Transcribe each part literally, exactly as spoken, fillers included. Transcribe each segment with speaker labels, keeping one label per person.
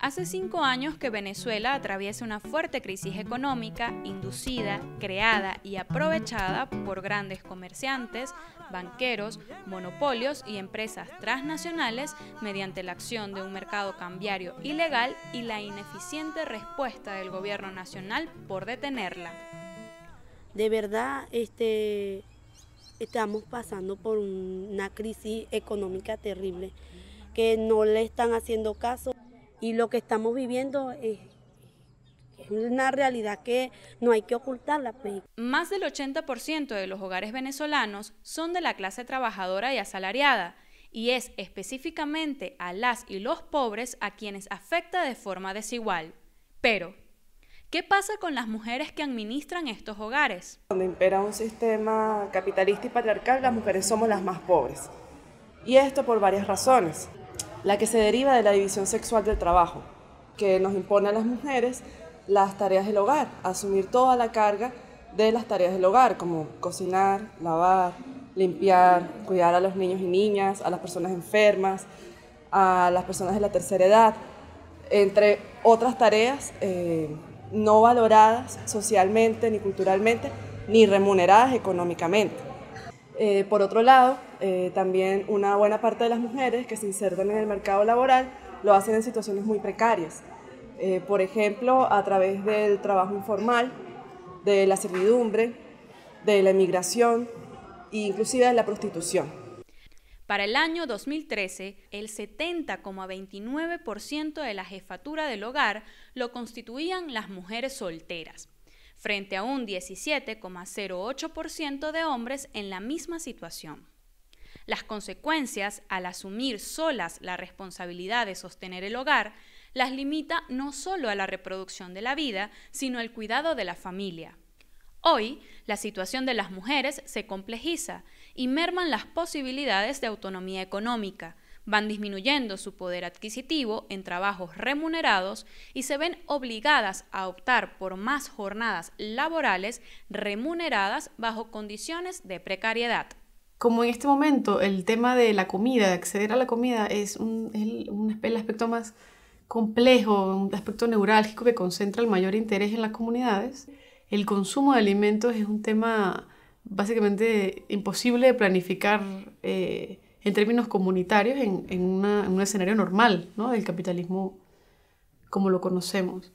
Speaker 1: Hace cinco años que Venezuela atraviesa una fuerte crisis económica inducida, creada y aprovechada por grandes comerciantes, banqueros, monopolios y empresas transnacionales mediante la acción de un mercado cambiario ilegal y la ineficiente respuesta del gobierno nacional por detenerla.
Speaker 2: De verdad, este, estamos pasando por una crisis económica terrible, que no le están haciendo caso. Y lo que estamos viviendo es, es una realidad que no hay que ocultarla. Pues.
Speaker 1: Más del ochenta por ciento de los hogares venezolanos son de la clase trabajadora y asalariada, y es específicamente a las y los pobres a quienes afecta de forma desigual. Pero, ¿qué pasa con las mujeres que administran estos hogares?
Speaker 3: Donde impera un sistema capitalista y patriarcal, las mujeres somos las más pobres. Y esto por varias razones. La que se deriva de la división sexual del trabajo, que nos impone a las mujeres las tareas del hogar, asumir toda la carga de las tareas del hogar, como cocinar, lavar, limpiar, cuidar a los niños y niñas, a las personas enfermas, a las personas de la tercera edad, entre otras tareas eh, no valoradas socialmente, ni culturalmente, ni remuneradas económicamente. Eh, por otro lado, eh, también una buena parte de las mujeres que se insertan en el mercado laboral lo hacen en situaciones muy precarias. Eh, por ejemplo, a través del trabajo informal, de la servidumbre, de la emigración e inclusive de la prostitución.
Speaker 1: Para el año dos mil trece, el setenta coma veintinueve por ciento de la jefatura del hogar lo constituían las mujeres solteras, frente a un diecisiete coma cero ocho por ciento de hombres en la misma situación. Las consecuencias, al asumir solas la responsabilidad de sostener el hogar, las limita no solo a la reproducción de la vida, sino al cuidado de la familia. Hoy, la situación de las mujeres se complejiza y merman las posibilidades de autonomía económica, van disminuyendo su poder adquisitivo en trabajos remunerados y se ven obligadas a optar por más jornadas laborales remuneradas bajo condiciones de precariedad.
Speaker 4: Como en este momento el tema de la comida, de acceder a la comida, es, un, es un, el aspecto más complejo, un aspecto neurálgico que concentra el mayor interés en las comunidades, el consumo de alimentos es un tema básicamente imposible de planificar eh, en términos comunitarios en, en, una, en un escenario normal, ¿no?, del capitalismo como lo conocemos.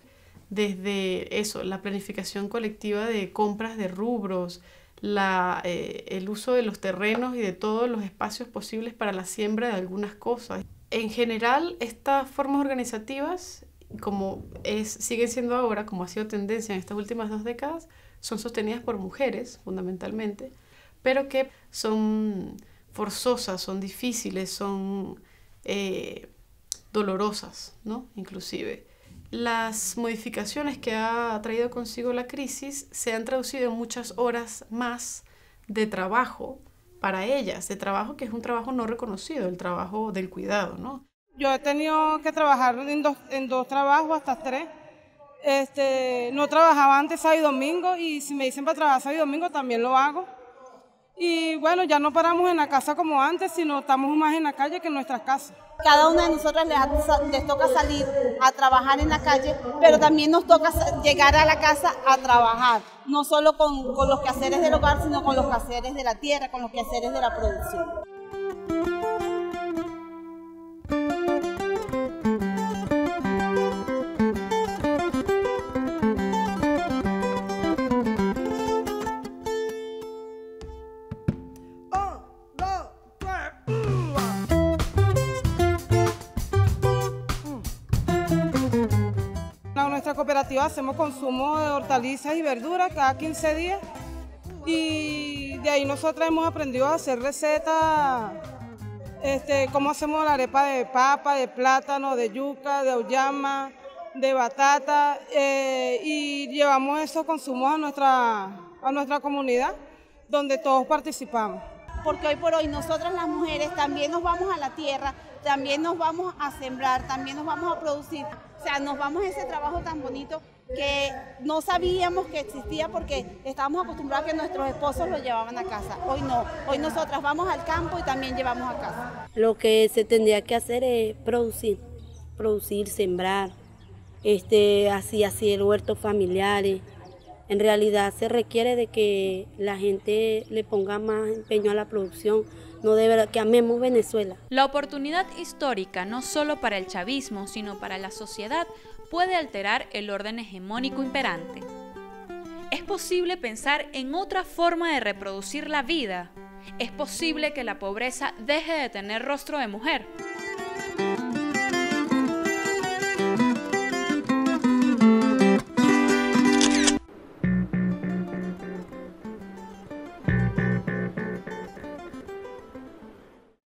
Speaker 4: Desde eso, la planificación colectiva de compras de rubros, la, eh, el uso de los terrenos y de todos los espacios posibles para la siembra de algunas cosas. En general, estas formas organizativas, como es, siguen siendo ahora, como ha sido tendencia en estas últimas dos décadas, son sostenidas por mujeres, fundamentalmente, pero que son forzosas, son difíciles, son eh, dolorosas, ¿no?, inclusive. Las modificaciones que ha traído consigo la crisis se han traducido en muchas horas más de trabajo para ellas, de trabajo que es un trabajo no reconocido, el trabajo del cuidado, ¿no?
Speaker 5: Yo he tenido que trabajar en dos, en dos trabajos, hasta tres. Este, no trabajaba antes sábado y domingo, y si me dicen para trabajar sábado y domingo también lo hago. Y bueno, ya no paramos en la casa como antes, sino estamos más en la calle que en nuestras casas.
Speaker 6: Cada una de nosotras les, les toca salir a trabajar en la calle, pero también nos toca llegar a la casa a trabajar, no solo con, con los quehaceres del hogar, sino con los quehaceres de la tierra, con los quehaceres de la producción.
Speaker 5: En nuestra cooperativa hacemos consumo de hortalizas y verduras cada quince días, y de ahí nosotros hemos aprendido a hacer recetas, este, cómo hacemos la arepa de papa, de plátano, de yuca, de auyama, de batata, eh, y llevamos esos consumos a nuestra, a nuestra comunidad, donde todos participamos.
Speaker 6: Porque hoy por hoy nosotras las mujeres también nos vamos a la tierra, también nos vamos a sembrar, también nos vamos a producir. O sea, nos vamos a ese trabajo tan bonito que no sabíamos que existía porque estábamos acostumbrados a que nuestros esposos lo llevaban a casa. Hoy no, hoy nosotras vamos al campo y también llevamos a casa.
Speaker 2: Lo que se tendría que hacer es producir, producir, sembrar, este, así, así el huerto familiares. En realidad se requiere de que la gente le ponga más empeño a la producción, no de verdad, que amemos Venezuela.
Speaker 1: La oportunidad histórica, no solo para el chavismo, sino para la sociedad, puede alterar el orden hegemónico imperante. ¿Es posible pensar en otra forma de reproducir la vida? ¿Es posible que la pobreza deje de tener rostro de mujer?